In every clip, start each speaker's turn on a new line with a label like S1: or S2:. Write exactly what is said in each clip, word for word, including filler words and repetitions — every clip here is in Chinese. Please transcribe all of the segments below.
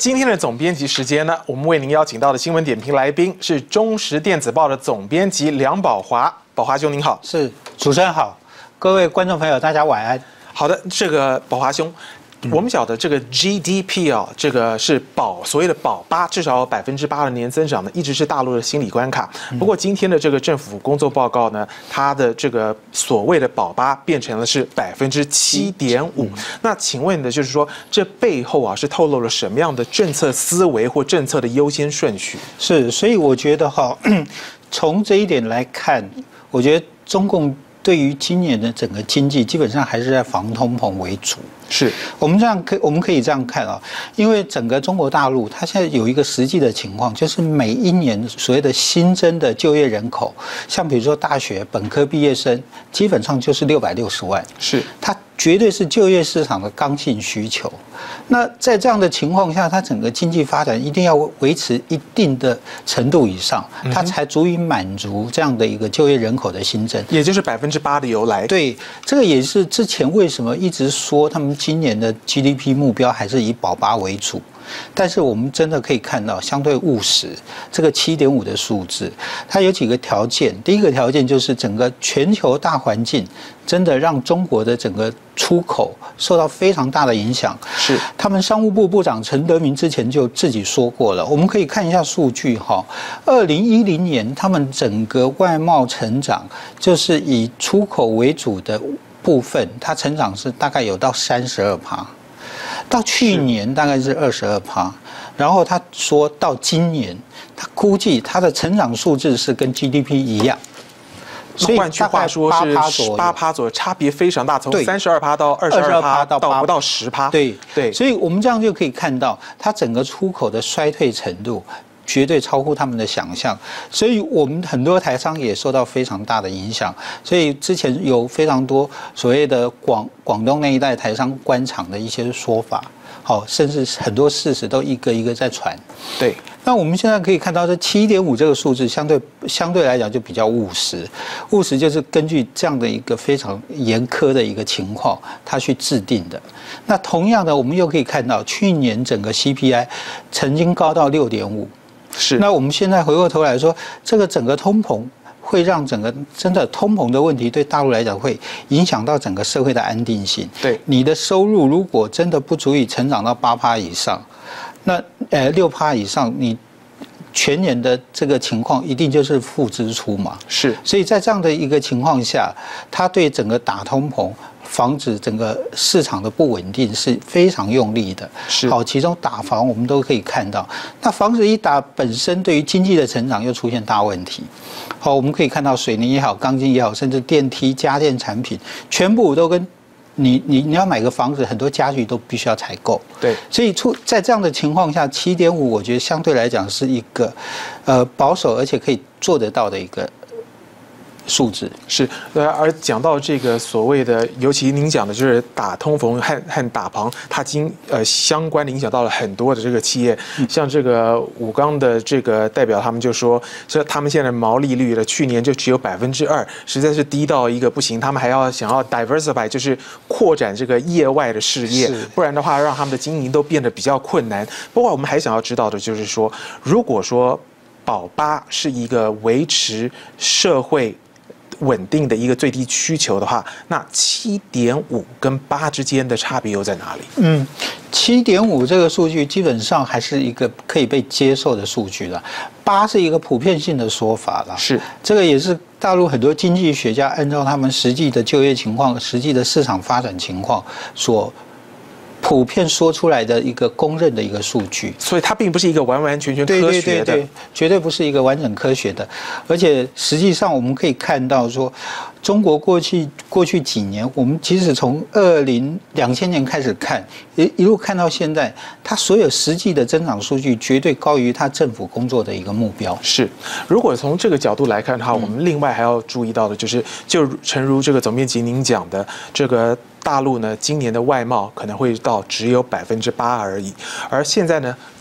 S1: 今天的总编辑时间呢，我们为您邀请到的新闻点评来宾是中时电子报的总编辑梁宝华。宝华兄您好。
S2: 是，主持人好，各位观众朋友大家晚安。
S1: 好的，这个宝华兄。 我们晓得这个 G D P 啊，这个是保所谓的保八，至少有百分之八的年增长呢，一直是大陆的心理关卡。不过今天的这个政府工作报告呢，它的这个所谓的保八变成了是百分之七点五。那请问的就是说，这背后啊是透露了什么样的政策思维或政策的优先顺序？
S2: 是，所以我觉得哈，从这一点来看，我觉得中共对于今年的整个经济，基本上还是在防通膨为主。
S1: 是
S2: 我们这样可我们可以这样看啊，因为整个中国大陆它现在有一个实际的情况，就是每一年所谓的新增的就业人口，像比如说大学本科毕业生，基本上就是六百六十万，
S1: 是它
S2: 绝对是就业市场的刚性需求。那在这样的情况下，它整个经济发展一定要维持一定的程度以上，它才足以满足这样的一个就业人口的新增，
S1: 也就是百分之八的由来。
S2: 对，这个也是之前为什么一直说他们 今年的 G D P 目标还是以保八为主，但是我们真的可以看到，相对务实，这个 七点五 的数字，它有几个条件。第一个条件就是整个全球大环境真的让中国的整个出口受到非常大的影响。
S1: 是，
S2: 他们商务部部长陈德明之前就自己说过了，我们可以看一下数据哈。二零一零年他们整个外贸成长就是以出口为主的 部分，它成长是大概有到三十二趴，到去年大概是二十二趴，然后他说到今年，他估计它的成长数字是跟 G D P 一样，
S1: 所以换句话说是八趴左右，差别非常大，从三十二趴到二十二趴到不到十趴。
S2: 对
S1: 对，
S2: 所以我们这样就可以看到，它整个出口的衰退程度 绝对超乎他们的想象，所以我们很多台商也受到非常大的影响。所以之前有非常多所谓的广广东那一带台商关厂的一些说法，好，甚至很多事实都一个一个在传。
S1: 对，
S2: 那我们现在可以看到，这 七点五 这个数字相对相对来讲就比较务实，务实就是根据这样的一个非常严苛的一个情况，它去制定的。那同样的，我们又可以看到，去年整个 C P I 曾经高到 六点五。
S1: 是，
S2: 那我们现在回过头来说，这个整个通膨会让整个真的通膨的问题对大陆来讲会影响到整个社会的安定性。
S1: 对，
S2: 你的收入如果真的不足以成长到八趴以上，那呃六趴以上，你全年的这个情况一定就是负支出嘛。
S1: 是，
S2: 所以在这样的一个情况下，它对整个打通膨， 防止整个市场的不稳定是非常用力的。
S1: 是，
S2: 好，其中打房我们都可以看到，那房子一打本身对于经济的成长又出现大问题。好，我们可以看到水泥也好，钢筋也好，甚至电梯、家电产品，全部都跟你你你要买个房子，很多家具都必须要采购。
S1: 对，所
S2: 以出在这样的情况下， 七点五 我觉得相对来讲是一个呃保守而且可以做得到的一个 数字
S1: 是，呃，而讲到这个所谓的，尤其您讲的就是打通膨和和打庞，它经呃相关的影响到了很多的这个企业，像这个武钢的这个代表，他们就说，这他们现在毛利率的去年就只有百分之二，实在是低到一个不行，他们还要想要 diversify， 就是扩展这个业外的事业，不然的话让他们的经营都变得比较困难。不过我们还想要知道的就是说，如果说保八是一个维持社会 稳定的一个最低需求的话，那 七点五 跟八之间的差别又在哪里？嗯
S2: 七点五 这个数据基本上还是一个可以被接受的数据了， 八是一个普遍性的说法了。是，这个也是大陆很多经济学家按照他们实际的就业情况、实际的市场发展情况所 普遍说出来的一个公认的一个数据，
S1: 所以它并不是一个完完全全科学的，对对对，
S2: 绝对不是一个完整科学的。而且实际上我们可以看到说，中国过去过去几年，我们即使从二零两千年开始看，一一路看到现在，它所有实际的增长数据绝对高于它政府工作的一个目标。
S1: 是，如果从这个角度来看的话，我们另外还要注意到的就是，就诚如这个总编辑您讲的，这个 大陆呢，今年的外贸可能会到只有百分之八而已，而现在呢，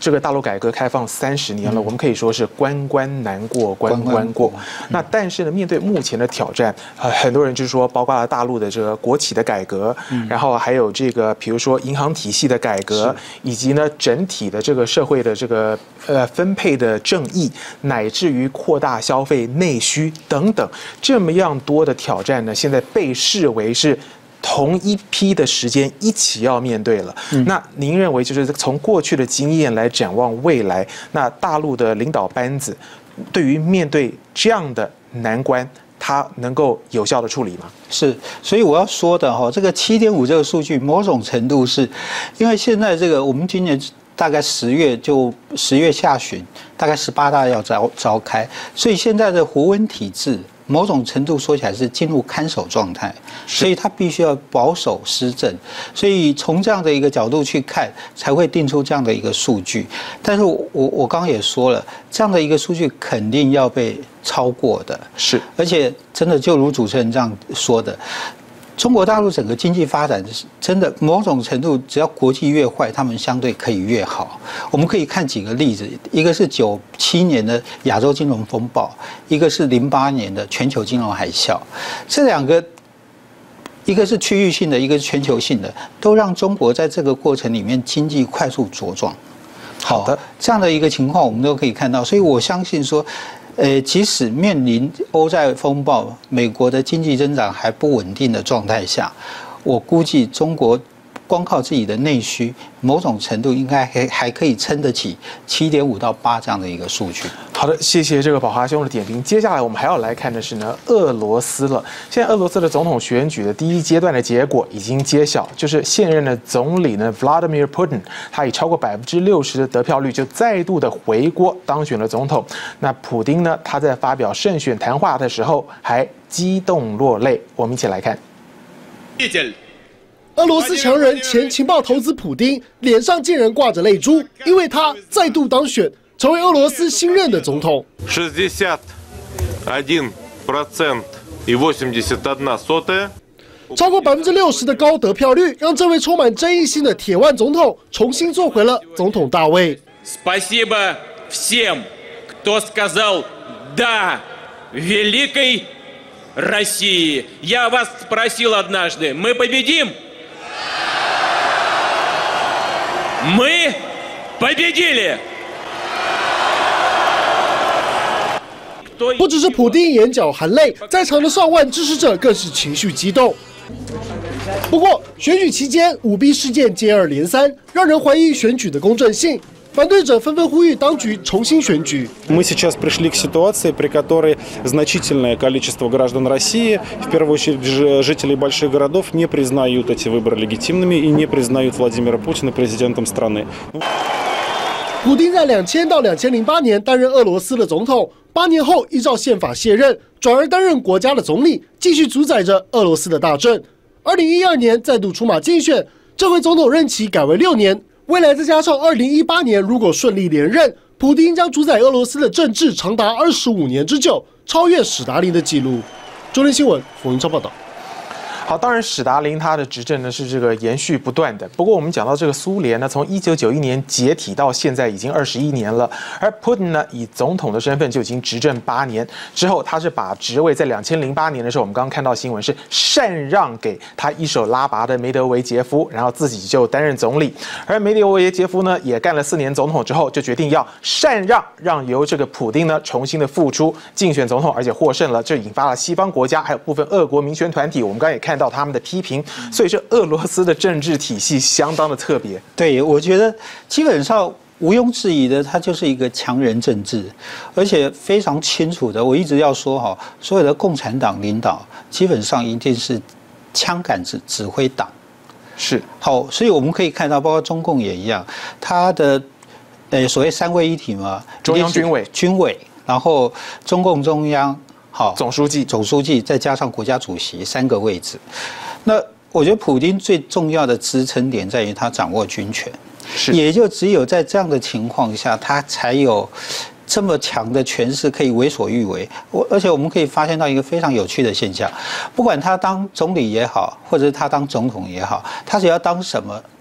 S1: 这个大陆改革开放三十年了，我们可以说是关关难过关关过。那但是呢，面对目前的挑战，呃，很多人就是说，包括了大陆的这个国企的改革，然后还有这个比如说银行体系的改革，以及呢整体的这个社会的这个呃分配的正义，乃至于扩大消费内需等等，这么样多的挑战呢，现在被视为是同一批的时间一起要面对了。嗯、那您认为，就是从过去的经验来展望未来，那大陆的领导班子对于面对这样的难关，它能够有效的处理吗？
S2: 是，所以我要说的哈，这个七点五这个数据，某种程度是因为现在这个我们今年大概十月就十月下旬，大概十八大要召召开，所以现在的活温体制。某种程度说起来是进入看守状态，所以他必须要保守施政，所以从这样的一个角度去看，才会定出这样的一个数据。但是我我刚刚也说了，这样的一个数据肯定要被超过的，
S1: 是，
S2: 而且真的就如主持人这样说的。中国大陆整个经济发展真的某种程度，只要国际越坏，他们相对可以越好。我们可以看几个例子，一个是九七年的亚洲金融风暴，一个是零八年的全球金融海啸。这两个，一个是区域性的，一个是全球性的，都让中国在这个过程里面经济快速茁壮。
S1: 好的，
S2: 这样的一个情况我们都可以看到，所以我相信说。呃，即使面临欧债风暴，美国的经济增长还不稳定的状态下，我估计中国光靠自己的内需，某种程度应该还还可以撑得起七点五到八这样的一个数据。
S1: 好的，谢谢这个宝华兄的点评。接下来我们还要来看的是呢，俄罗斯了。现在俄罗斯的总统选举的第一阶段的结果已经揭晓，就是现任的总理呢 Vladimir Putin， 他以超过百分之六十的得票率就再度的回锅当选了总统。那普丁呢，他在发表胜选谈话的时候还激动落泪。我们一起来看。
S3: 俄罗斯强人前情报投资普丁脸上竟然挂着泪珠，因为他再度当选，成为俄罗斯新任的总统。超过百分之六十的高得票率，让这位充满争议性的铁腕总统重新坐回了总统大位。
S4: Спасибо всем, кто сказал да великой России. Я вас спросил однажды, мы победим? Мы победили!
S3: 不只是普丁眼角含泪，在场的上万支持者更是情绪激动。不过，选举期间舞弊事件接二连三，让人怀疑选举的公正性。反对者纷纷呼吁当局重新选举。
S5: Мы сейчас пришли к ситуации, при которой значительное количество граждан России, в первую очередь жителей больших городов, не признают эти выборы легитимными и не признают Владимира Путина президентом страны.
S3: 普丁在两千到两千零八年担任俄罗斯的总统，八年后依照宪法卸任，转而担任国家的总理，继续主宰着俄罗斯的大政。二零一二年再度出马竞选，这回总统任期改为六年。未来再加上二零一八年，如果顺利连任，普丁将主宰俄罗斯的政治长达二十五年之久，超越史达林的纪录。中天新闻冯英超报道。
S1: 好，当然史达林他的执政呢是这个延续不断的。不过我们讲到这个苏联呢，从一九九一年解体到现在已经二十一年了，而普丁呢以总统的身份就已经执政八年。之后他是把职位在两千零八年的时候，我们刚刚看到新闻是禅让给他一手拉拔的梅德韦杰夫，然后自己就担任总理。而梅德韦杰夫呢也干了四年总统之后，就决定要禅让，让由这个普丁呢重新的复出竞选总统，而且获胜了，这引发了西方国家还有部分俄国民权团体，我们刚刚也看到。到他们的批评，所以这俄罗斯的政治体系相当的特别。
S2: 对，我觉得基本上毋庸置疑的，它就是一个强人政治，而且非常清楚的。我一直要说哈，所有的共产党领导基本上一定是枪杆子指挥党，
S1: 是
S2: 好，所以我们可以看到，包括中共也一样，它的呃所谓三位一体嘛，
S1: 中央军委、
S2: 军委，然后中共中央。好，
S1: 总书记、
S2: 总书记再加上国家主席三个位置，那我觉得普丁最重要的支撑点在于他掌握军权，
S1: 是，
S2: 也就只有在这样的情况下，他才有这么强的权势可以为所欲为。我而且我们可以发现到一个非常有趣的现象，不管他当总理也好，或者是他当总统也好，他只要当什么，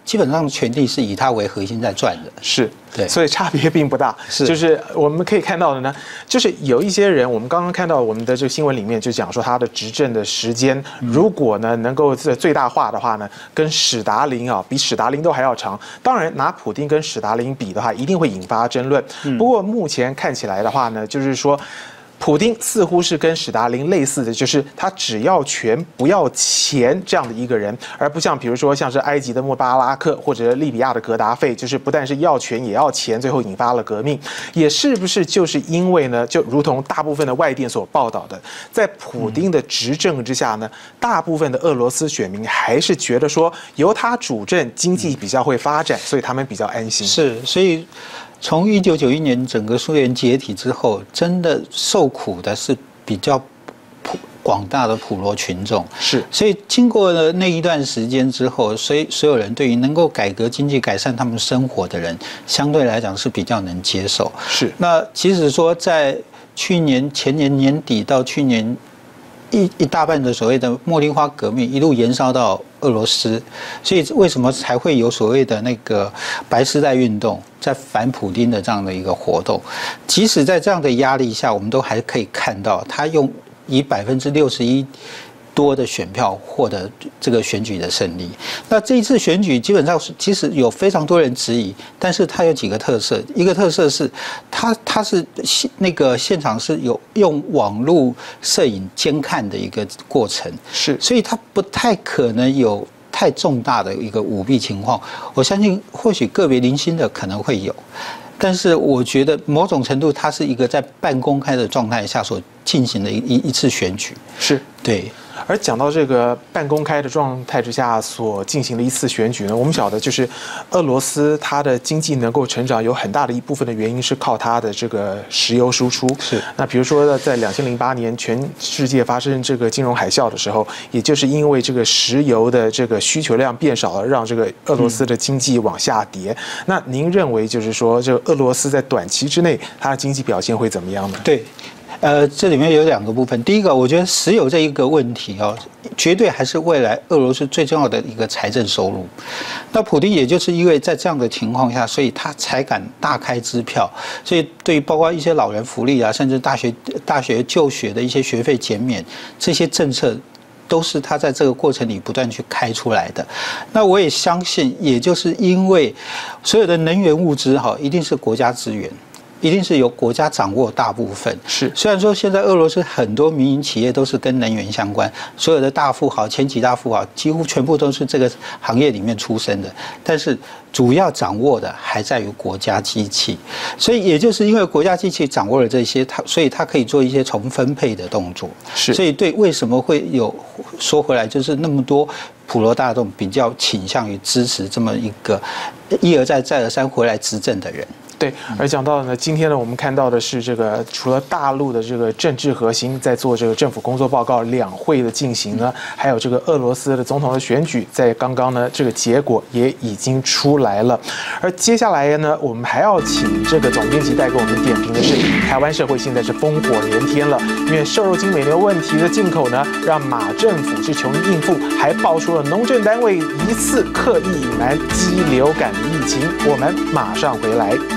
S2: 基本上权力是以他为核心在转的。
S1: 是。
S2: 对，
S1: 所以差别并不大，
S2: 是
S1: 就是我们可以看到的呢，就是有一些人，我们刚刚看到我们的这个新闻里面就讲说他的执政的时间，如果呢能够最大化的话呢，跟史达林啊比史达林都还要长。当然拿普丁跟史达林比的话，一定会引发争论。不过目前看起来的话呢，就是说。普丁似乎是跟史达林类似的，就是他只要权不要钱这样的一个人，而不像比如说像是埃及的穆巴拉克或者利比亚的格达费，就是不但是要权也要钱，最后引发了革命。也是不是就是因为呢，就如同大部分的外电所报道的，在普丁的执政之下呢，大部分的俄罗斯选民还是觉得说由他主政，经济比较会发展，所以他们比较安心。
S2: 是，所以。从一九九一年整个苏联解体之后，真的受苦的是比较普广大的普罗群众。
S1: 是，
S2: 所以经过了那一段时间之后，所以所有人对于能够改革经济、改善他们生活的人，相对来讲是比较能接受。
S1: 是，
S2: 那其实说在去年前年年底到去年。一一大半的所谓的茉莉花革命一路延烧到俄罗斯，所以为什么才会有所谓的那个白丝带运动，在反普丁的这样的一个活动？即使在这样的压力下，我们都还可以看到他用以百分之六十一。多的选票获得这个选举的胜利。那这一次选举基本上是，其实有非常多人质疑，但是它有几个特色。一个特色是，它它是那个现场是有用网络摄影监看的一个过程，
S1: 是，
S2: 所以它不太可能有太重大的一个舞弊情况。我相信，或许个别零星的可能会有。但是我觉得某种程度，它是一个在半公开的状态下所进行的一一一次选举，
S1: 是
S2: 对。
S1: 而讲到这个半公开的状态之下所进行的一次选举呢，我们晓得就是俄罗斯它的经济能够成长，有很大的一部分的原因是靠它的这个石油输出。
S2: 是。
S1: 那比如说在两千零八年全世界发生这个金融海啸的时候，也就是因为这个石油的这个需求量变少了，让这个俄罗斯的经济往下跌。嗯、那您认为就是说，这个俄罗斯在短期之内它的经济表现会怎么样呢？
S2: 对。呃，这里面有两个部分。第一个，我觉得石油这一个问题哦，绝对还是未来俄罗斯最重要的一个财政收入。那普丁也就是因为在这样的情况下，所以他才敢大开支票。所以对于包括一些老人福利啊，甚至大学大学就学的一些学费减免这些政策，都是他在这个过程里不断去开出来的。那我也相信，也就是因为所有的能源物资哈，一定是国家资源。一定是由国家掌握大部分。
S1: 是，
S2: 虽然说现在俄罗斯很多民营企业都是跟能源相关，所有的大富豪、前几大富豪几乎全部都是这个行业里面出身的，但是主要掌握的还在于国家机器。所以也就是因为国家机器掌握了这些，它所以它可以做一些重分配的动作。
S1: 是，
S2: 所以对为什么会有说回来，就是那么多普罗大众比较倾向于支持这么一个一而再再而三回来执政的人。
S1: 对，而讲到呢，今天呢，我们看到的是这个除了大陆的这个政治核心在做这个政府工作报告两会的进行呢，还有这个俄罗斯的总统的选举，在刚刚呢，这个结果也已经出来了。而接下来呢，我们还要请这个总编辑带给我们点评的是，台湾社会现在是烽火连天了，因为瘦肉精美牛问题的进口呢，让马政府是穷于应付，还爆出了农政单位疑似刻意隐瞒鸡流感的疫情。我们马上回来。